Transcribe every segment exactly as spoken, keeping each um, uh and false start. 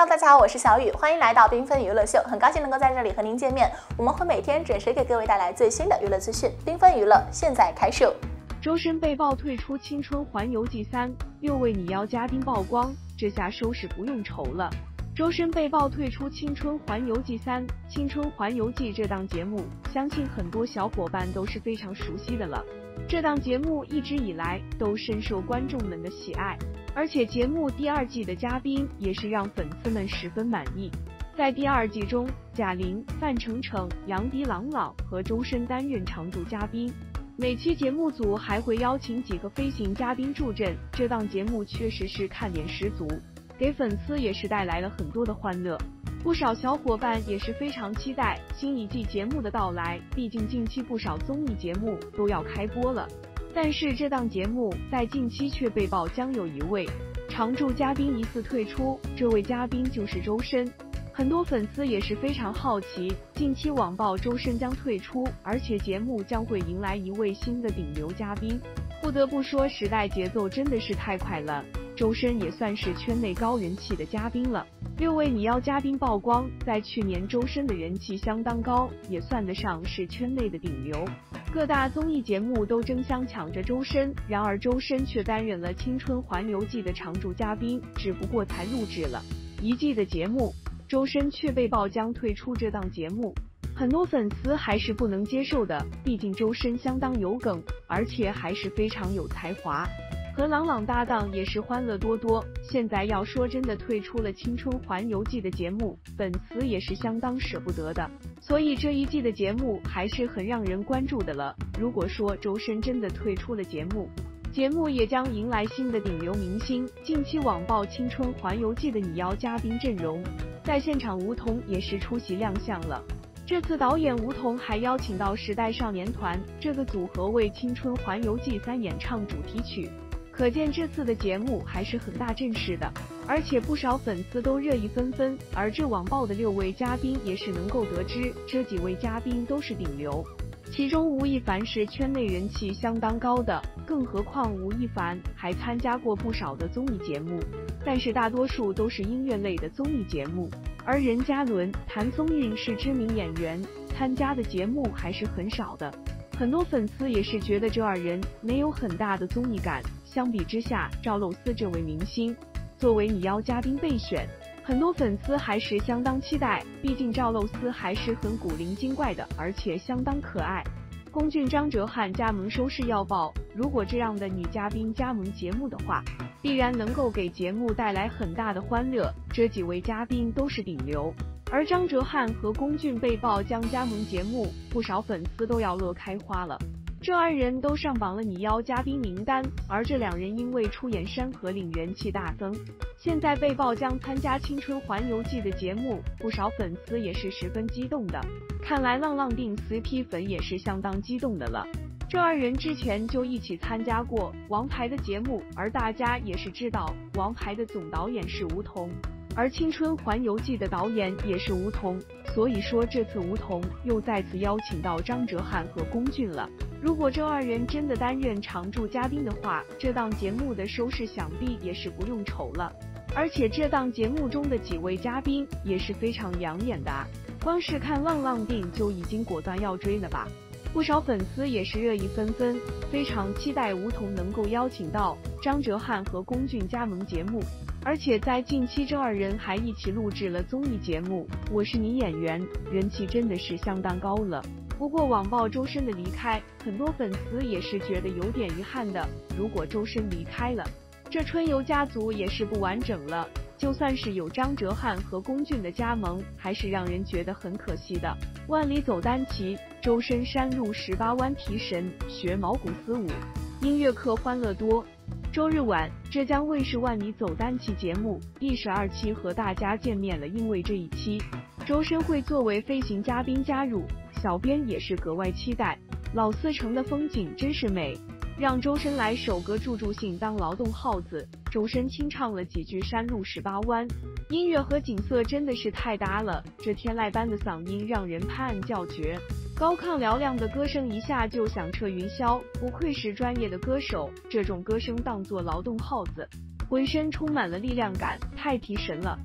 大家好，我是小雨，欢迎来到缤纷娱乐秀，很高兴能够在这里和您见面。我们会每天准时给各位带来最新的娱乐资讯。缤纷娱乐现在开售。 周深被曝退出《青春环游记三》，六位拟邀嘉宾曝光，这下收视不用愁了。周深被曝退出《青春环游记三》，《青春环游记》这档节目，相信很多小伙伴都是非常熟悉的了。这档节目一直以来都深受观众们的喜爱，而且节目第二季的嘉宾也是让粉丝们十分满意。在第二季中，贾玲、范丞丞、杨迪、郎朗和周深担任常驻嘉宾。每期节目组还会邀请几个飞行嘉宾助阵，这档节目确实是看点十足，给粉丝也是带来了很多的欢乐。不少小伙伴也是非常期待新一季节目的到来，毕竟近期不少综艺节目都要开播了。但是这档节目在近期却被曝将有一位常驻嘉宾疑似退出，这位嘉宾就是周深。很多粉丝也是非常好奇，近期网曝周深将退出，而且节目将会迎来一位新的顶流嘉宾。不得不说，时代节奏真的是太快了，周深也算是圈内高人气的嘉宾了。六位拟邀嘉宾曝光，在去年周深的人气相当高，也算得上是圈内的顶流。各大综艺节目都争相抢着周深，然而周深却担任了《青春环游记》的常驻嘉宾，只不过才录制了一季的节目，周深却被曝将退出这档节目。很多粉丝还是不能接受的，毕竟周深相当有梗，而且还是非常有才华，和郎朗搭档也是欢乐多多。现在要说真的退出了《青春环游记》的节目，粉丝也是相当舍不得的，所以这一季的节目还是很让人关注的了。如果说周深真的退出了节目，节目也将迎来新的顶流明星。近期网曝《青春环游记》的拟邀嘉宾阵容，在现场吴彤也是出席亮相了。这次导演吴彤还邀请到时代少年团这个组合为《青春环游记三》演唱主题曲，可见这次的节目还是很大阵势的，而且不少粉丝都热议纷纷。而这网曝的六位嘉宾也是能够得知，这几位嘉宾都是顶流，其中吴亦凡是圈内人气相当高的，更何况吴亦凡还参加过不少的综艺节目，但是大多数都是音乐类的综艺节目。而任嘉伦、谭松韵是知名演员，参加的节目还是很少的。很多粉丝也是觉得这二人没有很大的综艺感，相比之下，赵露思这位明星作为拟邀嘉宾备选，很多粉丝还是相当期待，毕竟赵露思还是很古灵精怪的，而且相当可爱。龚俊、张哲瀚加盟收视要爆，如果这样的女嘉宾加盟节目的话，必然能够给节目带来很大的欢乐。这几位嘉宾都是顶流，而张哲瀚和龚俊被曝将加盟节目，不少粉丝都要乐开花了。这二人都上榜了拟邀嘉宾名单，而这两人因为出演《山河令》人气大增，现在被曝将参加《青春环游记》的节目，不少粉丝也是十分激动的。看来浪浪定 C P 粉也是相当激动的了。这二人之前就一起参加过《王牌》的节目，而大家也是知道，《王牌》的总导演是吴彤，而《青春环游记》的导演也是吴彤，所以说这次吴彤又再次邀请到张哲瀚和龚俊了。如果这二人真的担任常驻嘉宾的话，这档节目的收视想必也是不用愁了。而且这档节目中的几位嘉宾也是非常养眼的啊，光是看浪浪定就已经果断要追了吧。不少粉丝也是热议纷纷，非常期待吴彤能够邀请到张哲瀚和龚俊加盟节目。而且在近期这二人还一起录制了综艺节目《我是你演员》，人气真的是相当高了。不过网曝周深的离开，很多粉丝也是觉得有点遗憾的。如果周深离开了，这春游家族也是不完整了。就算是有张哲瀚和龚俊的加盟，还是让人觉得很可惜的。万里走单骑，周深山路十八弯提神，学毛骨丝舞，音乐课欢乐多。周日晚，浙江卫视万里走单骑节目第十二期和大家见面了，因为这一期周深会作为飞行嘉宾加入，小编也是格外期待。老四城的风景真是美，让周深来首个助助兴当劳动号子。周深清唱了几句山路十八弯，音乐和景色真的是太搭了，这天籁般的嗓音让人拍案叫绝，高亢嘹亮的歌声一下就响彻云霄，不愧是专业的歌手，这种歌声当作劳动号子，浑身充满了力量感，太提神了。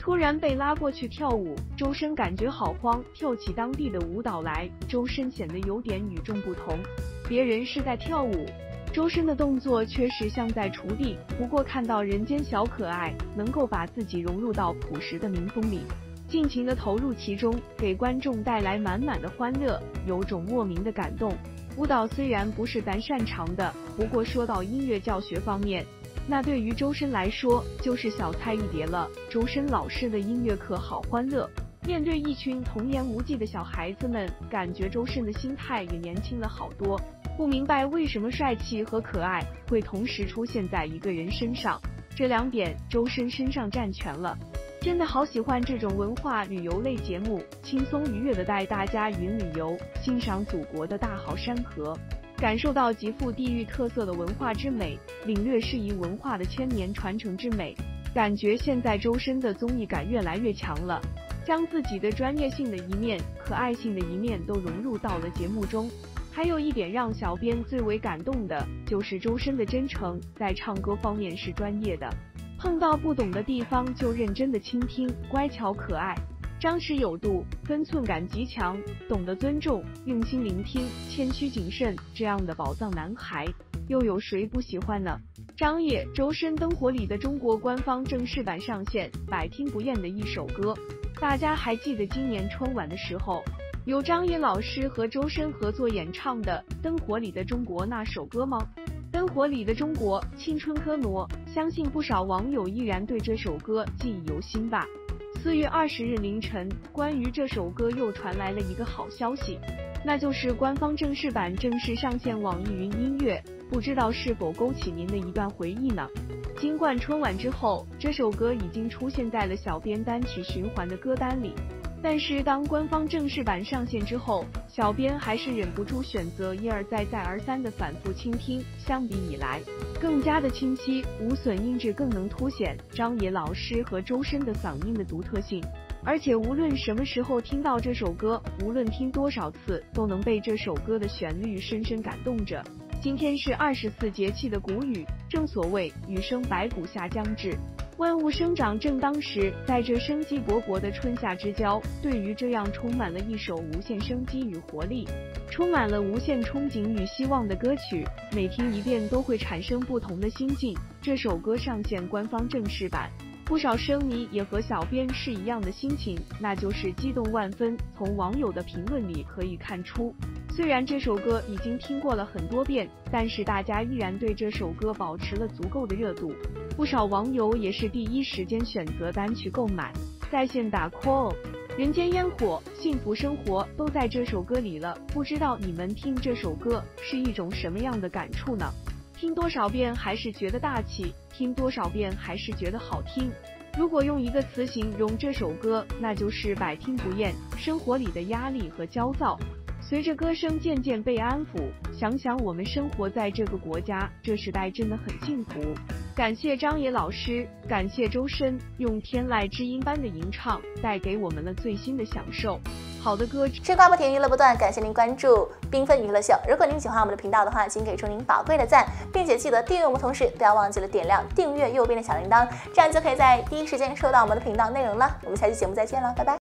突然被拉过去跳舞，周深感觉好慌，跳起当地的舞蹈来，周深显得有点与众不同。别人是在跳舞，周深的动作确实像在锄地，不过看到人间小可爱，能够把自己融入到朴实的民风里，尽情的投入其中，给观众带来满满的欢乐，有种莫名的感动。舞蹈虽然不是咱擅长的，不过说到音乐教学方面，那对于周深来说就是小菜一碟了。周深老师的音乐课好欢乐，面对一群童言无忌的小孩子们，感觉周深的心态也年轻了好多。不明白为什么帅气和可爱会同时出现在一个人身上，这两点周深身上占全了。真的好喜欢这种文化旅游类节目，轻松愉悦的带大家云旅游，欣赏祖国的大好山河，感受到极富地域特色的文化之美，领略适宜文化的千年传承之美。感觉现在周深的综艺感越来越强了，将自己的专业性的一面、可爱性的一面都融入到了节目中。还有一点让小编最为感动的就是周深的真诚，在唱歌方面是专业的，碰到不懂的地方就认真的倾听，乖巧可爱，张弛有度，分寸感极强，懂得尊重，用心聆听，谦虚谨慎，这样的宝藏男孩又有谁不喜欢呢？张也、周深灯火里的中国官方正式版上线，百听不厌的一首歌。大家还记得今年春晚的时候，由张也老师和周深合作演唱的《灯火里的中国》那首歌吗？灯火里的中国，青春婀娜，相信不少网友依然对这首歌记忆犹新吧。四月二十日凌晨，关于这首歌又传来了一个好消息，那就是官方正式版正式上线网易云音乐，不知道是否勾起您的一段回忆呢？经冠春晚之后，这首歌已经出现在了小编单曲循环的歌单里。但是当官方正式版上线之后，小编还是忍不住选择一而再再而三的反复倾听，相比以来更加的清晰，无损音质更能凸显张也老师和周深的嗓音的独特性。而且无论什么时候听到这首歌，无论听多少次，都能被这首歌的旋律深深感动着。今天是二十四节气的谷雨，正所谓雨生百谷夏将至，万物生长正当时。在这生机勃勃的春夏之交，对于这样充满了一首无限生机与活力，充满了无限憧憬与希望的歌曲，每听一遍都会产生不同的心境。这首歌上线官方正式版，不少声迷也和小编是一样的心情，那就是激动万分。从网友的评论里可以看出，虽然这首歌已经听过了很多遍，但是大家依然对这首歌保持了足够的热度。不少网友也是第一时间选择单曲购买，在线打 call， 人间烟火，幸福生活都在这首歌里了。不知道你们听这首歌是一种什么样的感触呢？听多少遍还是觉得大气，听多少遍还是觉得好听。如果用一个词形容这首歌，那就是百听不厌。生活里的压力和焦躁，随着歌声渐渐被安抚。想想我们生活在这个国家，这时代真的很幸福。感谢张也老师，感谢周深，用天籁之音般的吟唱，带给我们了最新的享受。好的歌， 吃瓜不停，娱乐不断，感谢您关注缤纷娱乐秀。如果您喜欢我们的频道的话，请给出您宝贵的赞，并且记得订阅我们，同时不要忘记了点亮订阅右边的小铃铛，这样就可以在第一时间收到我们的频道内容了。我们下期节目再见了，拜拜。